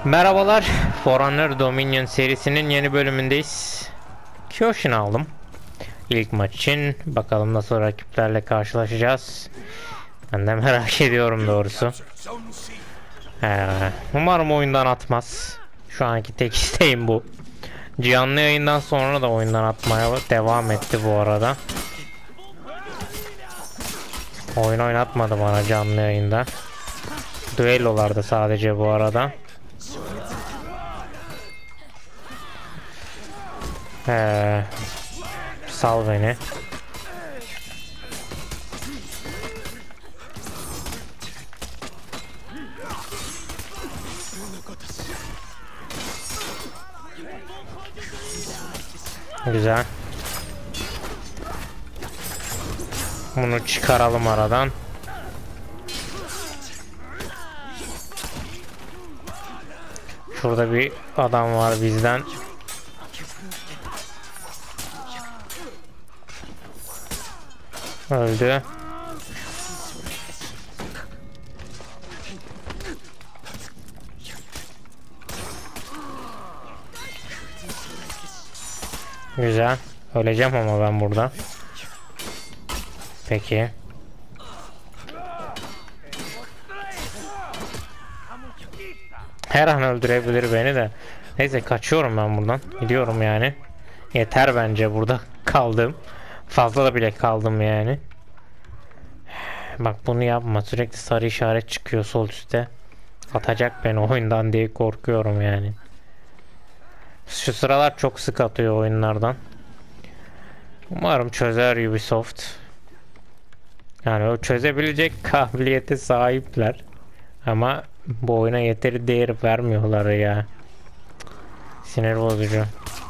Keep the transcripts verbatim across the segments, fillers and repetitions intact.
Merhabalar, For Honor Dominion serisinin yeni bölümündeyiz. Kyoshin aldım ilk maç için. Bakalım nasıl rakiplerle karşılaşacağız. Ben de merak ediyorum doğrusu. Ee, umarım oyundan atmaz. Şu anki tek isteğim bu. Canlı yayından sonra da oyundan atmaya devam etti bu arada. Oyun oynatmadı bana canlı yayında. Düellolarda sadece bu arada. Ee, sal beni. Güzel. Bunu çıkaralım aradan. Şurada bir adam var bizden. Öldü. Güzel. Öleceğim ama ben burada. Peki. Her an öldürebilir beni de. Neyse kaçıyorum ben buradan. Gidiyorum yani. Yeter bence burada kaldım. Fazla da bile kaldım yani. Bak bunu yapma. Sürekli sarı işaret çıkıyor sol üstte. Atacak beni oyundan diye korkuyorum yani. Şu sıralar çok sık atıyor oyunlardan. Umarım çözer Ubisoft. Yani o çözebilecek kabiliyete sahipler. Ama bu oyuna yeteri değer vermiyorlar ya. Sinir bozucu.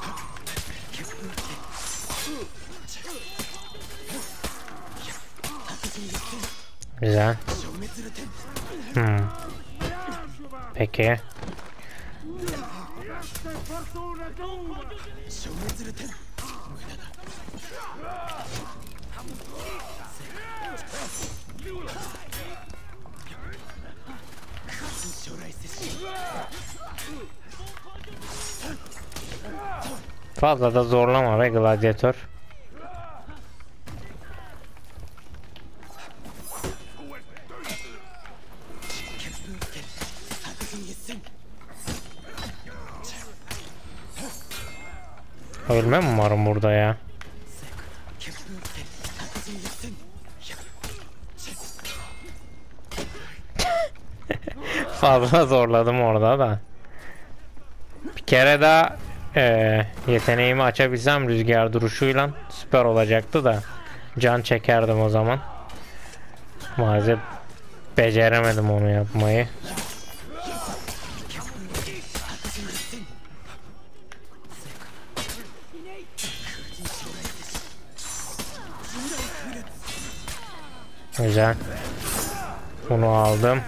Güzel. Hmm. Peki. Fazla da zorlama be gladyatör. Ölmem umarım burada ya. Fazla zorladım orada da. Bir kere daha e, yeteneğimi açabilsem rüzgar duruşuyla süper olacaktı da can çekerdim o zaman. Maalesef beceremedim onu yapmayı. Güzel. Bunu aldım.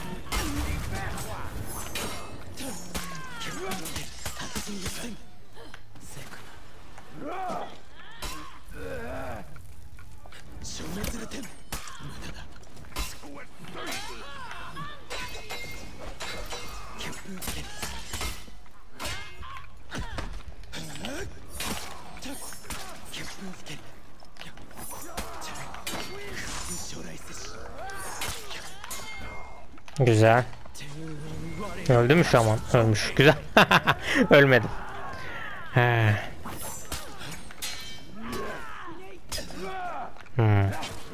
Güzel. Öldü mü şaman? Ölmüş. Güzel. Ölmedim. He. Hmm.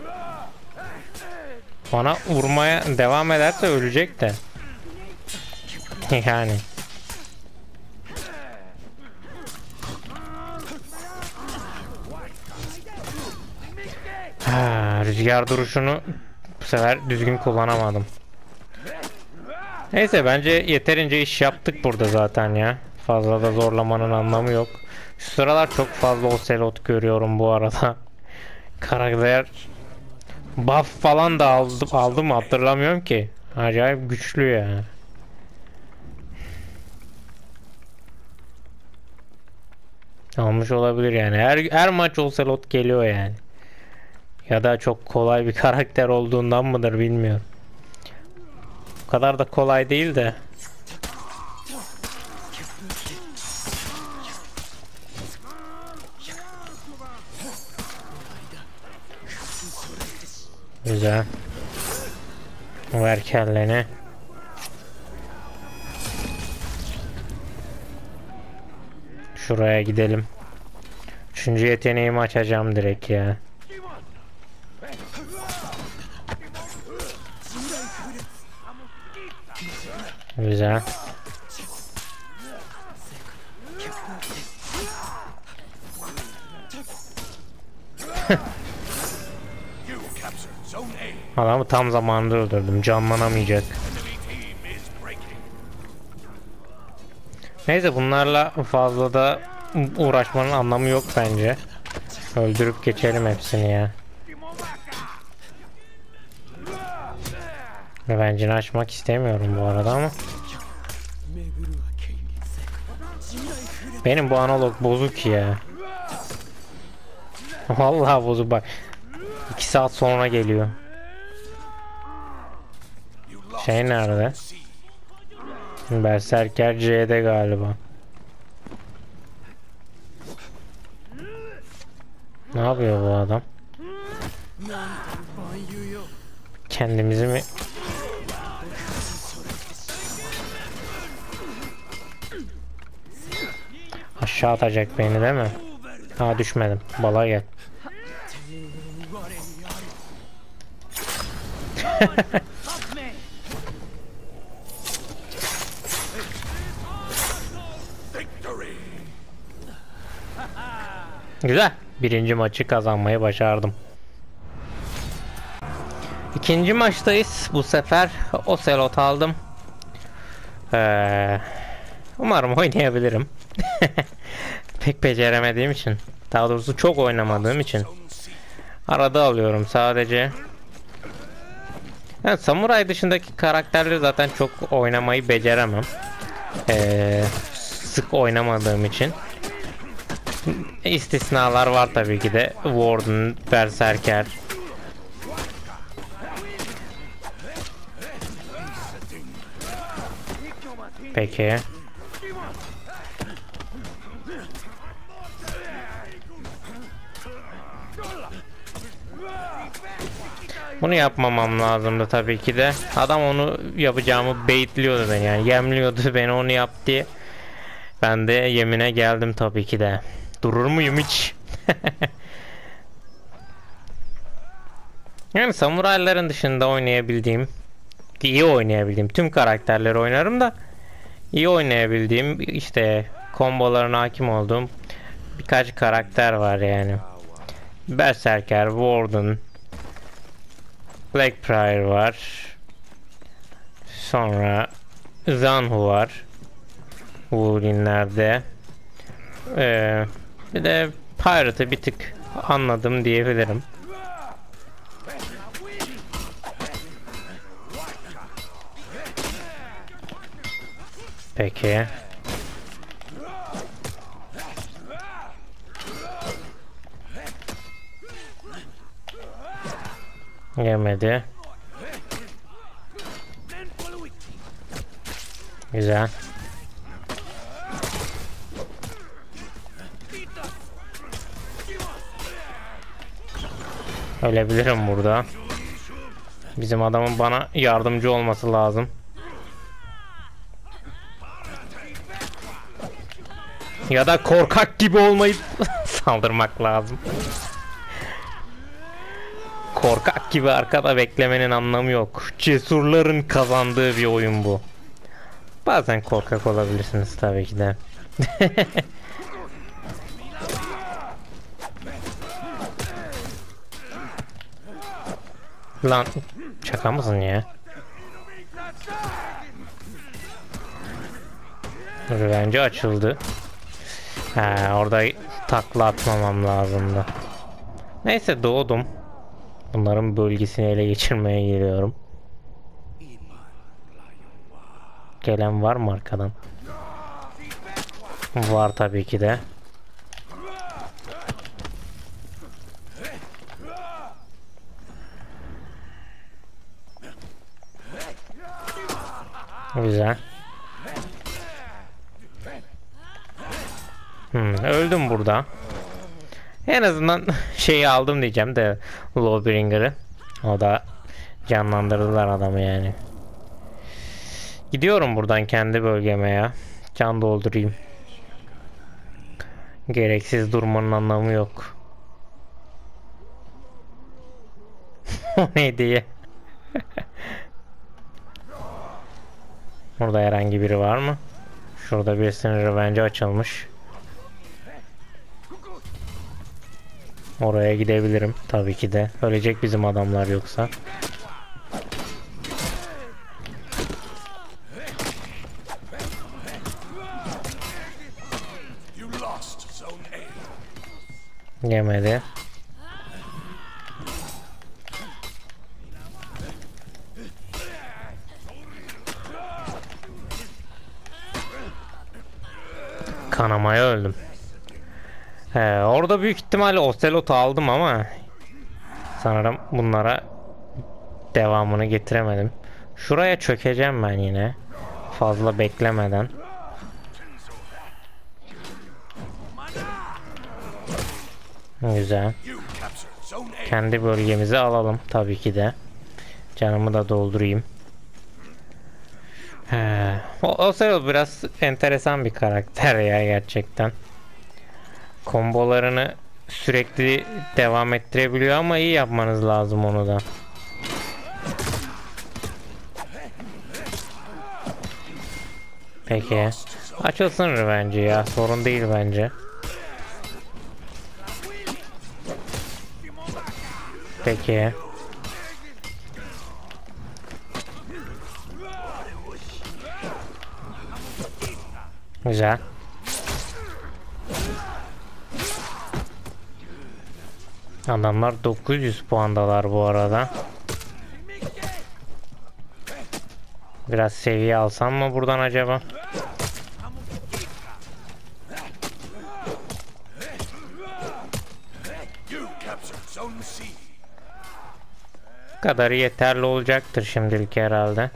Bana vurmaya devam ederse ölecek de. Yani. Ha, rüzgar duruşunu bu sefer düzgün kullanamadım. Neyse bence yeterince iş yaptık burada zaten ya. Fazla da zorlamanın anlamı yok. Şu sıralar çok fazla Ocelot görüyorum bu arada. Karakter buff falan da aldım, aldım mı hatırlamıyorum ki. Acayip güçlü ya. Almış olabilir yani. Her her maç Ocelot geliyor yani. Ya da çok kolay bir karakter olduğundan mıdır bilmiyorum. O kadar da kolay değil de. Güzel. Ver kelleni. Şuraya gidelim. Üçüncü yeteneğimi açacağım direkt ya. Güzel. Adamı tam zamanında öldürdüm. Canlanamayacak. Neyse, bunlarla fazla da uğraşmanın anlamı yok bence. Öldürüp geçelim hepsini ya. Revenge'ini açmak istemiyorum bu arada ama. Benim bu analog bozuk ya. Vallahi bozuk bak. iki saat sonra geliyor. Şey nerede? Berserker C'de galiba. Ne yapıyor bu adam? Kendimizi mi? Aşağı atacak beni değil mi? Ha, düşmedim. Bala gel. Güzel. Birinci maçı kazanmayı başardım. İkinci maçtayız. Bu sefer Ocelot aldım. Ee, umarım oynayabilirim. Pek beceremediğim için. Daha doğrusu çok oynamadığım için. Arada alıyorum sadece. Yani samuray dışındaki karakterleri zaten çok oynamayı beceremem. Ee, sık oynamadığım için. İstisnalar var tabii ki de. Warden, Berserker. Peki. Bunu yapmamam lazımdı tabii ki de. Adam onu yapacağımı baitliyordu beni, yani yemliyordu beni onu yap diye. Ben de yemine geldim tabii ki de. Durur muyum hiç? Yani samurayların dışında oynayabildiğim, iyi oynayabildiğim tüm karakterleri oynarım da iyi oynayabildiğim, işte kombolarına hakim olduğum birkaç karakter var yani. Berserker, Warden, Blackbriar var. Sonra Zanhu var. Wulinlerde. Ee, bir de Pirate'ı bir tık anladım diyebilirim. Peki. Yemedi. Güzel. Ölebilirim burada. Bizim adamın bana yardımcı olması lazım. Ya da korkak gibi olmayıp saldırmak lazım. Korkak gibi arkada beklemenin anlamı yok. Cesurların kazandığı bir oyun bu. Bazen korkak olabilirsiniz tabii ki de. Lan şaka mısın ya? Revenge açıldı. Ha, orada takla atmamam lazımdı. Neyse, doğdum. Bunların bölgesini ele geçirmeye geliyorum. Gelen var mı arkadan? Var tabii ki de. Güzel. Hmm, öldüm burada. En azından şeyi aldım diyeceğim de Lawbringer'ı. O da canlandırdılar adamı yani. Gidiyorum buradan kendi bölgeme ya. Can doldurayım. Gereksiz durmanın anlamı yok. O neydi ya? Burada herhangi biri var mı? Şurada birisinin revenge açılmış. Oraya gidebilirim tabii ki de. Ölecek bizim adamlar yoksa. Yemedi. Kanamaya öldüm. He, orada büyük ihtimalle Ocelot'u aldım ama sanırım bunlara devamını getiremedim. Şuraya çökeceğim ben yine. Fazla beklemeden. Güzel. Kendi bölgemizi alalım tabii ki de. Canımı da doldurayım. He. O Ocelot biraz enteresan bir karakter ya gerçekten. Kombolarını sürekli devam ettirebiliyor ama iyi yapmanız lazım onu da. Peki. Açılsın revenge ya. Sorun değil bence. Peki. Güzel. Adamlar dokuz yüz puandalar bu arada. Biraz seviye alsam mı buradan acaba? Bu kadar yeterli olacaktır şimdilik herhalde.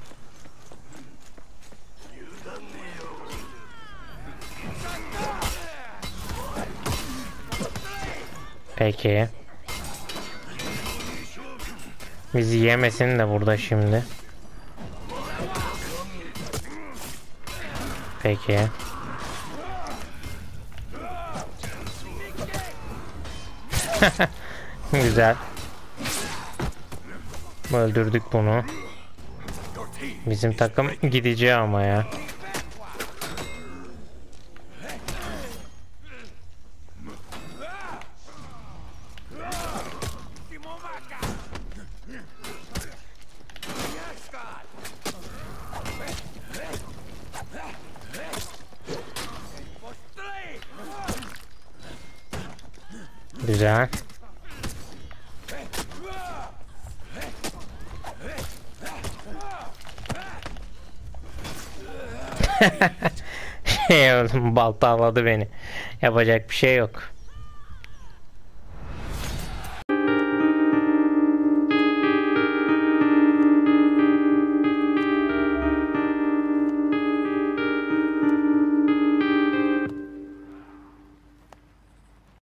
Peki. Bizi yemesin de burada şimdi. Peki. Güzel. Öldürdük bunu. Bizim takım gideceği ama ya. Güzel. Şey oğlum baltaladı beni. Yapacak bir şey yok.